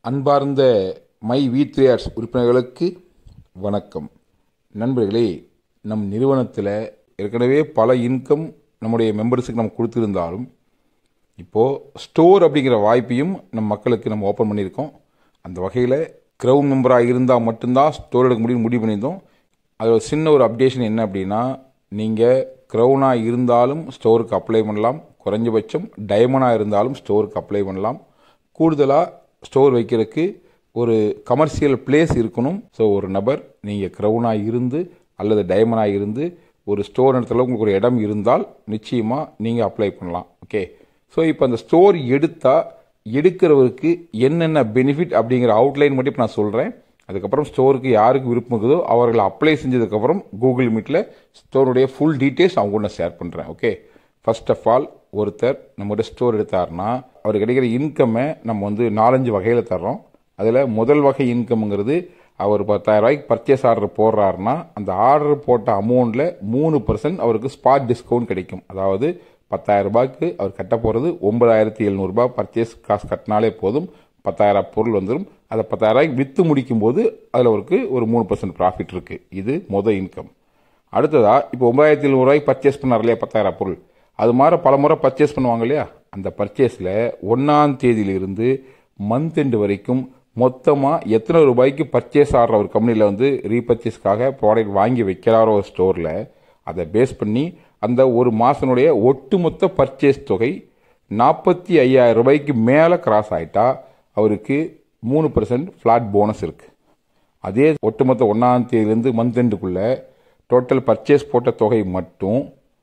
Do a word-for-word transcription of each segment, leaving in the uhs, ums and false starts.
அன்பார்ந்த my we three ads உறுப்பினர்களுக்கு வணக்கம். நண்பர்களே, நம் நிறுவனத்தில் ஏற்கனவே பல இன்கம் நம்முடைய மெம்பர்ஸுக்கு நம்ம கொடுத்துருந்தாலும் இப்போது ஸ்டோர் அப்படிங்கிற வாய்ப்பையும் நம் மக்களுக்கு நம்ம ஓப்பன் பண்ணியிருக்கோம். அந்த வகையில் க்ரௌன் மெம்பராக இருந்தால் மட்டும்தான் ஸ்டோர் எடுக்க முடியும் முடிவு பண்ணியிருந்தோம். அதில் சின்ன ஒரு அப்டேஷன் என்ன அப்படின்னா, நீங்கள் க்ரௌனாக இருந்தாலும் ஸ்டோருக்கு அப்ளை பண்ணலாம், குறைஞ்சபட்சம் டைமண்டாக இருந்தாலும் ஸ்டோருக்கு அப்ளை பண்ணலாம். கூடுதலாக ஸ்டோர் வைக்கிறதுக்கு ஒரு கமர்ஷியல் பிளேஸ் இருக்கணும். ஸோ ஒரு நபர் நீங்கள் க்ரௌனாக இருந்து அல்லது டைமண்டாக இருந்து ஒரு ஸ்டோர் இடத்துல உங்களுக்கு ஒரு இடம் இருந்தால் நிச்சயமாக நீங்கள் அப்ளை பண்ணலாம். ஓகே, ஸோ இப்போ அந்த ஸ்டோர் எடுத்தால் எடுக்கிறவருக்கு என்னென்ன பெனிஃபிட் அப்படிங்கிற அவுட்லைன் மட்டும் இப்போ நான் சொல்கிறேன். அதுக்கப்புறம் ஸ்டோருக்கு யாருக்கு விருப்பம் இருக்குதோ அவர்களை அப்ளை செஞ்சதுக்கப்புறம் கூகுள் மீட்டில் ஸ்டோருடைய ஃபுல் டீட்டெயில்ஸ் அவங்க கூட ஷேர் பண்ணுறேன். ஓகே, ஃபர்ஸ்ட் ஆஃப் ஆல் ஒருத்தர் நம்மகிட்ட ஸ்டோர் எடுத்தார்னா அவர் கிடைக்கிற இன்கம்மை நம்ம வந்து நாலஞ்சு வகையில் தர்றோம். அதில் முதல் வகை இன்கம்ங்கிறது அவர் பத்தாயிரம் ரூபாய்க்கு பர்ச்சேஸ் ஆர்டர் போடுறாருன்னா அந்த ஆர்டர் போட்ட அமௌண்ட்டில் மூணு பர்சன்ட் அவருக்கு ஸ்பாட் டிஸ்கவுண்ட் கிடைக்கும். அதாவது பத்தாயிரம் ரூபாய்க்கு அவர் கட்ட போகிறது ஒன்பதாயிரத்தி எழுநூறுபா பர்ச்சேஸ் காசு கட்டினாலே போதும், பத்தாயிரம் பொருள் வந்துடும். அதை பத்தாயிரம் ரூபாய்க்கு விற்று முடிக்கும் போது அதில் அவருக்கு ஒரு மூணு பர்சன்ட் ப்ராஃபிட் இருக்குது. இது மொதல் இன்கம். அடுத்ததாக இப்போ ஒன்பதாயிரத்தி எழுநூறு ரூபாய்க்கு பர்ச்சேஸ் பண்ணார் இல்லையா பத்தாயிரம் பொருள், அது மாதிரி பல முறை பர்ச்சேஸ் பண்ணுவாங்க இல்லையா. அந்த பர்ச்சேஸில் ஒன்றாம் தேதியிலிருந்து மந்த் எண்டு வரைக்கும் மொத்தமாக எத்தனை ரூபாய்க்கு பர்ச்சேஸ் ஆடுற ஒரு கம்பெனியில் வந்து ரீபர்ச்சேஸ்க்காக ப்ராடக்ட் வாங்கி வைக்கிறாரோ ஒரு ஸ்டோரில், அதை பேஸ் பண்ணி அந்த ஒரு மாதனுடைய ஒட்டுமொத்த பர்ச்சேஸ் தொகை நாற்பத்தி ஐயாயிரம் ரூபாய்க்கு மேலே கிராஸ் ஆகிட்டா அவருக்கு மூணு பர்சன்ட் ஃப்ளாட் போனஸ் இருக்குது. அதே ஒட்டுமொத்த ஒன்றாம் தேதியிலேருந்து மந்த் எண்டுக்குள்ளே டோட்டல் பர்ச்சேஸ் போட்ட தொகை மட்டும்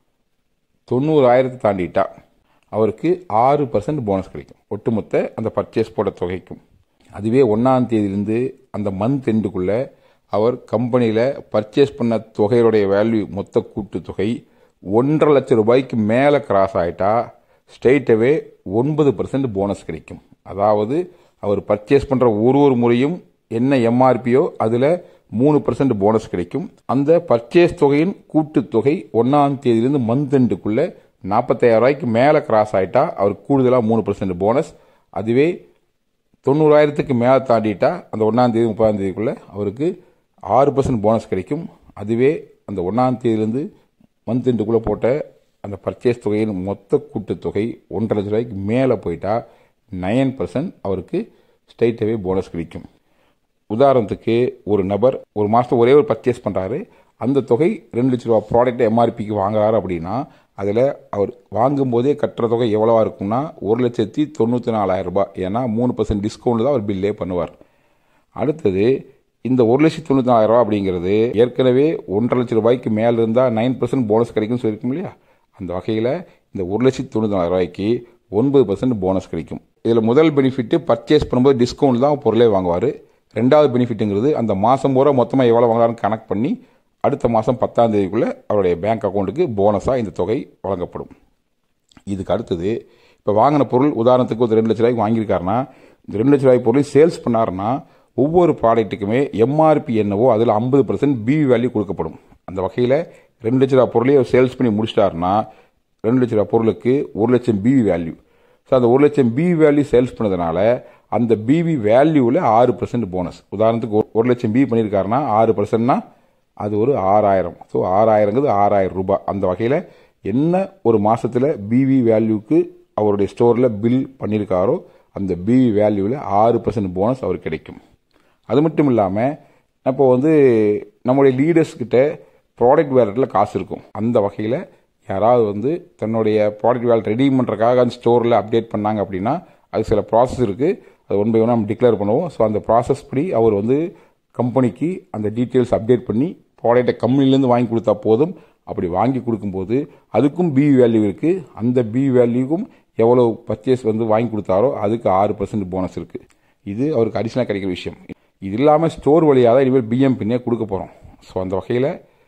தொண்ணூறாயிரத்து தாண்டிட்டா அவருக்கு ஆறு பர்சன்ட் போனஸ் கிடைக்கும் ஒட்டுமொத்த அந்த பர்ச்சேஸ் போட்ட தொகைக்கும். அதுவே ஒன்றாம் தேதியிலிருந்து அந்த மந்த் எண்டுக்குள்ளே அவர் கம்பெனியில் பர்ச்சேஸ் பண்ண தொகையுடைய வேல்யூ மொத்த கூட்டு தொகை ஒன்றரை லட்சம் ரூபாய்க்கு மேலே கிராஸ் ஆகிட்டா ஸ்ட்ரெயிட்டவே ஒன்பது பர்சன்ட் போனஸ் கிடைக்கும். அதாவது அவர் பர்ச்சேஸ் பண்ணுற ஒரு ஒரு முறையும் என்ன எம்ஆர்பியோ அதில் மூணு பர்சன்ட் போனஸ் கிடைக்கும். அந்த பர்ச்சேஸ் தொகையின் கூட்டு தொகை ஒன்றாம் தேதியிலிருந்து மந்த் எண்டுக்குள்ளே நாற்பத்தாயிரம் ரூபாய்க்கு மேலே கிராஸ் ஆகிட்டா அவருக்கு கூடுதலாக மூணு பர்சன்ட் போனஸ். அதுவே தொண்ணூறாயிரத்துக்கு மேலே தாண்டிட்டா அந்த ஒன்றாம் தேதி முப்பதாம் தேதிக்குள்ளே அவருக்கு ஆறு பர்சன்ட் போனஸ் கிடைக்கும். அதுவே அந்த ஒன்றாம் தேதியிலேருந்து மந்த் எண்டுக்குள்ளே போட்ட அந்த பர்ச்சேஸ் தொகையின் மொத்த கூட்டு தொகை ஒன்றரை லட்ச ரூபாய்க்கு மேலே போயிட்டா நைன் பர்சன்ட் அவருக்கு ஸ்ட்ரைட்டாகவே போனஸ் கிடைக்கும். உதாரணத்துக்கு ஒரு நபர் ஒரு மாதம் ஒரே ஒரு பர்ச்சேஸ் பண்ணுறாரு, அந்த தொகை ரெண்டு லட்ச ரூபா ப்ராடக்ட் எம்ஆர்பிக்கு வாங்குறாரு அப்படின்னா அதில் அவர் வாங்கும் போதே கட்டுற தொகை எவ்வளவா இருக்கும்னா ஒரு லட்சத்தி தொண்ணூற்றி நாலாயிரம் ரூபாய். ஏன்னா மூணு பர்சன்ட் டிஸ்கவுண்ட் தான் அவர் பில்லே பண்ணுவார். அடுத்தது இந்த ஒரு லட்சத்தி தொண்ணூற்றி நாலாயிரம் ரூபா அப்படிங்கிறது ஏற்கனவே ஒன்றரை லட்சம் ரூபாய்க்கு மேலே இருந்தால் நைன் பர்சன்ட் போனஸ் கிடைக்கும்னு சொல்லியிருக்கும் இல்லையா. அந்த வகையில் இந்த ஒரு லட்சத்தி தொண்ணூற்றி நாலாயிரம் ரூபாய்க்கு ஒன்பது பர்சன்ட் போனஸ் கிடைக்கும். இதில் முதல் பெனிஃபிட்டு பர்ச்சேஸ் பண்ணும்போது டிஸ்கவுண்ட் தான் பொருளே வாங்குவார். ரெண்டாவது பெனிஃபிட்டுங்கிறது அந்த மாதம் பூரா மொத்தமாக எவ்வளோ வாங்குறாருன்னு கனெக்ட் பண்ணி அடுத்த மாதம் பத்தாம் தேதிக்குள்ளே அவருடைய பேங்க் அக்கௌண்ட்டுக்கு போனஸாக இந்த தொகை வழங்கப்படும். இதுக்கு அடுத்தது இப்போ வாங்கின பொருள் உதாரணத்துக்கு ஒரு ரெண்டு லட்ச ரூபாய்க்கு வாங்கியிருக்காருன்னா இந்த ரெண்டு லட்ச ரூபாய்க்கு பொருள் சேல்ஸ் பண்ணாருன்னா ஒவ்வொரு ப்ராடக்ட்டுக்குமே எம்ஆர்பி என்னவோ அதில் ஐம்பது பர்சன்ட் பிவி வேல்யூ கொடுக்கப்படும். அந்த வகையில் ரெண்டு லட்ச ரூபா பொருளையே சேல்ஸ் பண்ணி முடிச்சிட்டாருன்னா ரெண்டு லட்ச ரூபா பொருளுக்கு ஒரு லட்சம் பிவி வேல்யூ. ஸோ அந்த ஒரு லட்சம் பிவி வேல்யூ சேல்ஸ் பண்ணதுனால அந்த பிவி வேல்யூவில் ஆறு பர்சன்ட் போனஸ். உதாரணத்துக்கு ஒரு லட்சம் பிவி பண்ணியிருக்காருன்னா ஆறு பர்சன்ட்னா அது ஒரு ஆறாயிரம். ஸோ ஆறாயிரங்கிறது ஆறாயிரம் ரூபாய். அந்த வகையில் என்ன ஒரு மாதத்தில் பிவி வேல்யூக்கு அவருடைய ஸ்டோரில் பில் பண்ணியிருக்காரோ அந்த பிவி வேல்யூவில் ஆறு பர்சன்ட் போனஸ் அவருக்கு கிடைக்கும். அது மட்டும் இல்லாமல் இப்போ வந்து நம்முடைய லீடர்ஸ்கிட்ட ப்ராடக்ட் வேலட்டில் காசு இருக்கும். அந்த வகையில் யாராவது வந்து தன்னுடைய ப்ராடக்ட் வேலட் ரெடீம் பண்ணுறதுக்காக அந்த ஸ்டோரில் அப்டேட் பண்ணாங்க அப்படின்னா அது சில ப்ராசஸ் இருக்குது. அது ஒன் பை ஒன் நம்ம டிக்ளேர் பண்ணுவோம். ஸோ அந்த ப்ராசஸ் படி அவர் வந்து கம்பெனிக்கு அந்த டீட்டெயில்ஸ் அப்டேட் பண்ணி ப்ராடக்டை கம்பெனிலேருந்து வாங்கி கொடுத்தா போதும். அப்படி வாங்கி கொடுக்கும்போது அதுக்கும் பி வேல்யூ இருக்குது. அந்த பி வேல்யூக்கும் எவ்வளோ பர்ச்சேஸ் வந்து வாங்கி கொடுத்தாரோ அதுக்கு ஆறு பர்சன்ட் போனஸ் இருக்குது. இது அவருக்கு அடிஷனலாக கிடைக்கிற விஷயம். இது இல்லாமல் ஸ்டோர் வழியாக தான் இனிமேல் பிஎம் பின்னே கொடுக்க போகிறோம். ஸோ அந்த வகையில்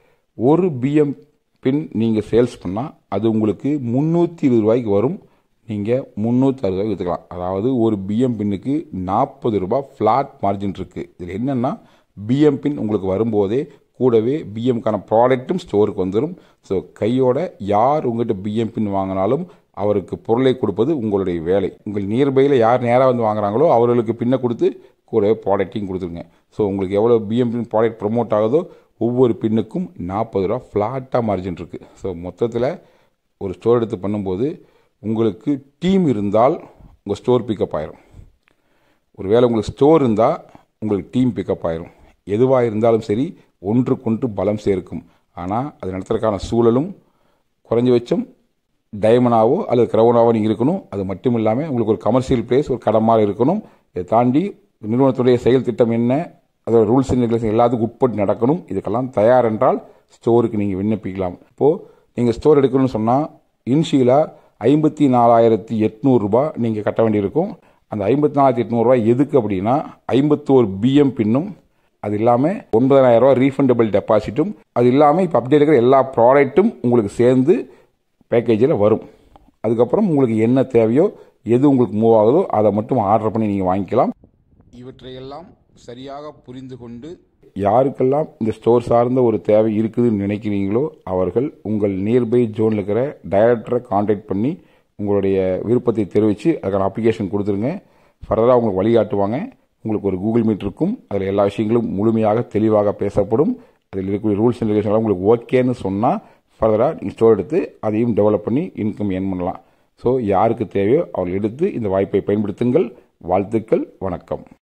ஒரு பிஎம் பின் நீங்கள் சேல்ஸ் பண்ணால் அது உங்களுக்கு முந்நூற்றி இருபது ரூபாய்க்கு வரும். நீங்கள் முந்நூற்றி அறுபது ரூபாய்க்கு விற்றுக்கலாம். அதாவது ஒரு பிஎம் பின்னுக்கு நாற்பது ரூபாய் ஃப்ளாட் மார்ஜின் இருக்குது. இதில் என்னென்னா பிஎம் பின் உங்களுக்கு வரும்போதே கூடவே பிஎம்கான ப்ராடக்ட்டும் ஸ்டோருக்கு வந்துடும். ஸோ கையோட யார் உங்கள்கிட்ட பிஎம் பின் வாங்கினாலும் அவருக்கு பொருளை கொடுப்பது உங்களுடைய வேலை. உங்கள் நியர்பையில் யார் நேராக வந்து வாங்குறாங்களோ அவர்களுக்கு பின்ன கொடுத்து கூட ப்ராடக்ட்டையும் கொடுத்துருங்க. ஸோ உங்களுக்கு எவ்வளோ பிஎம் ப்ராடக்ட் ப்ரொமோட் ஆகுதோ ஒவ்வொரு பின்னுக்கும் நாற்பது ரூபா ஃப்ளாட்டாக மார்ஜின் இருக்குது. ஸோ மொத்தத்தில் ஒரு ஸ்டோர் எடுத்து பண்ணும்போது உங்களுக்கு டீம் இருந்தால் உங்கள் ஸ்டோர் பிக்கப் ஆயிரும். ஒரு வேளை உங்களுக்கு ஸ்டோர் இருந்தால் உங்களுக்கு டீம் பிக்கப் ஆயிரும். எதுவாக இருந்தாலும் சரி ஒன்றுக்கொன்று பலம் சேர்க்கும். ஆனால் அது நடத்துறதுக்கான சூழலும் குறைஞ்சபட்சம் டைமண்டாவோ அல்லது கிரவுனாவோ நீங்கள் இருக்கணும். அது மட்டும் இல்லாமல் உங்களுக்கு ஒரு கமர்ஷியல் பிளேஸ் ஒரு கடமாக இருக்கணும். இதை தாண்டி நிறுவனத்துடைய செயல் திட்டம் என்ன, அதோட ரூல்ஸ் அண்ட் ரெகுலேஷன் எல்லாத்துக்கும் உட்பட்டு நடக்கணும். இதுக்கெல்லாம் தயார் என்றால் ஸ்டோருக்கு நீங்கள் விண்ணப்பிக்கலாம். இப்போது நீங்கள் ஸ்டோர் எடுக்கணும்னு சொன்னால் இன்ஷியலாக ஐம்பத்தி நாலாயிரத்தி எட்நூறுரூபா நீங்கள் கட்ட வேண்டியிருக்கும். அந்த ஐம்பத்தி நாலாயிரத்தி எட்நூறுரூவா எதுக்கு அப்படின்னா ஐம்பத்தோரு பிஎம் பின்னும், அது இல்லாமல் ஒன்பதாயிரம் ரூபா ரீஃபண்டபிள் டெபாசிட்டும், அது இல்லாமல் இப்போ அப்டேட் இருக்கிற எல்லா ப்ராடக்ட்டும் உங்களுக்கு சேர்ந்து பேக்கேஜில் வரும். அதுக்கப்புறம் உங்களுக்கு என்ன தேவையோ எது உங்களுக்கு மூவ் ஆகுதோ அதை மட்டும் ஆர்டர் பண்ணி நீங்கள் வாங்கிக்கலாம். இவற்றையெல்லாம் சரியாக புரிந்து கொண்டு யாருக்கெல்லாம் இந்த ஸ்டோர் சார்ந்த ஒரு தேவை இருக்குதுன்னு நினைக்கிறீங்களோ அவர்கள் உங்கள் நியர்பை ஜோனில் இருக்கிற டைரக்டரை கான்டாக்ட் பண்ணி உங்களுடைய விருப்பத்தை தெரிவித்து அதுக்கான அப்ளிகேஷன் கொடுத்துருங்க. ஃபர்தராக உங்களுக்கு வழிகாட்டுவாங்க. உங்களுக்கு ஒரு கூகுள் மீட் இருக்கும். அதில் எல்லா விஷயங்களும் முழுமையாக தெளிவாக பேசப்படும். அதில் இருக்கக்கூடிய ரூல்ஸ் அண்ட் ரெகுலேஷன்லாம் உங்களுக்கு ஓகேன்னு சொன்னால் ஃபர்தராக நீங்கள் ஸ்டோர் எடுத்து அதையும் டெவலப் பண்ணி இன்கம் ஏர்ன் பண்ணலாம். ஸோ யாருக்கு தேவையோ அவர்கள் எடுத்து இந்த வாய்ப்பை பயன்படுத்துங்கள். வாழ்த்துக்கள். வணக்கம்.